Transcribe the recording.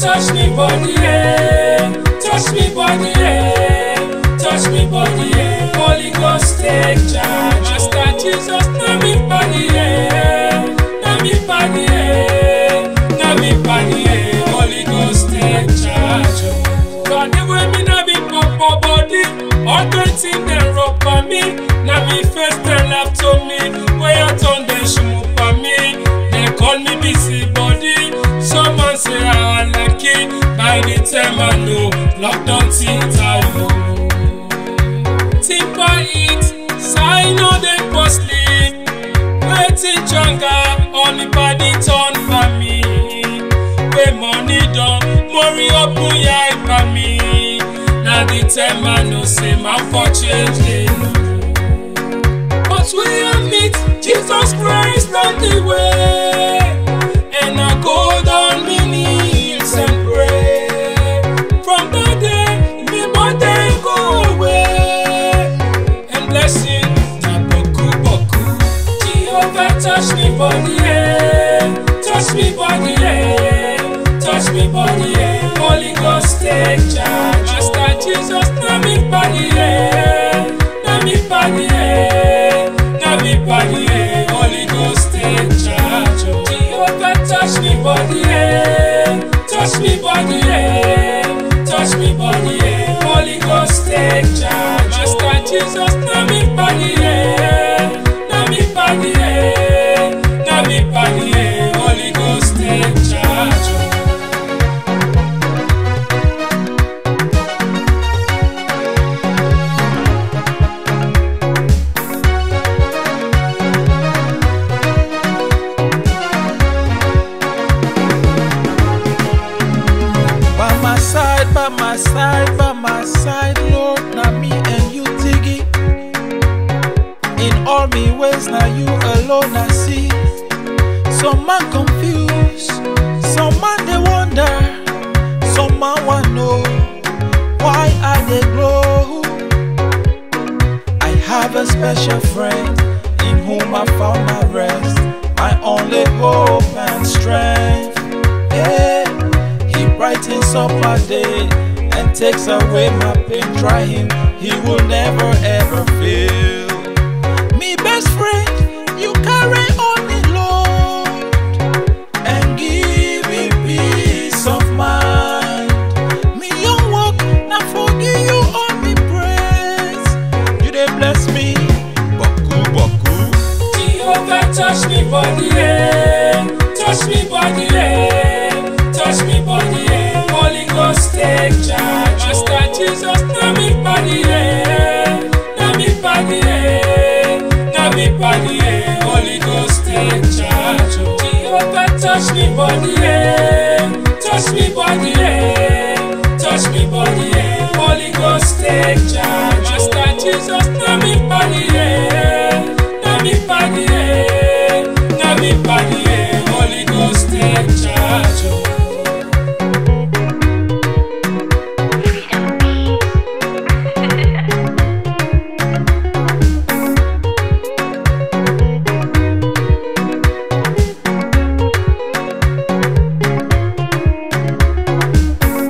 touch me body, touch me body, touch me body, Holy Ghost take charge. Master Jesus, na me body, na me body, na me body, Holy Ghost take charge. God, the way me na be pop body, all the things they rub for me, na me face they laugh to me, where I turn they shmoo for me, they call me busy body. Someone say I like it, by the time I know, lockdown things I know. Think I eat, so I know they post sleep. Waiting jungle, only body turn for me. Where money done, worry up my eye for me. Now the time I know, say my for change they know. But we I meet Jesus Christ on the way, and I go down my knees and pray. From that day, me body go away, and blessing na boku boku. Jehovah touch me body, touch me body, touch me body, Holy Ghost take charge. Master Jesus, na me body, na me body, na me body, Holy Ghost take charge. Jehovah touch me body, touch me body, touch me body, Holy Ghost take charge. Master Jesus, na me body, na me body, na me body, Holy Ghost take charge. By my side, Lord, now me and you diggy. In all me ways, now you alone I see. Some man confused, some man they wonder, some man want know why I they glow. I have a special friend in whom I found my rest, my only hope and strength. Yeah, he brightens up my day and takes away my pain. Try him, he will never ever fail. Me best friend, you carry on me, Lord, and give me peace of mind. Me young walk, now forgive you all me praise. You dey bless me, boku boku. Jehovah touch me body, touch me body, touch me body, Holy Ghost take charge. Master Jesus, na me body, na me body, na me body, Holy Ghost take charge. Jehovah touch me body, touch me body, touch me body, Holy Ghost take charge. Master Jesus, na me body, na me body, na me body, Holy Ghost take charge.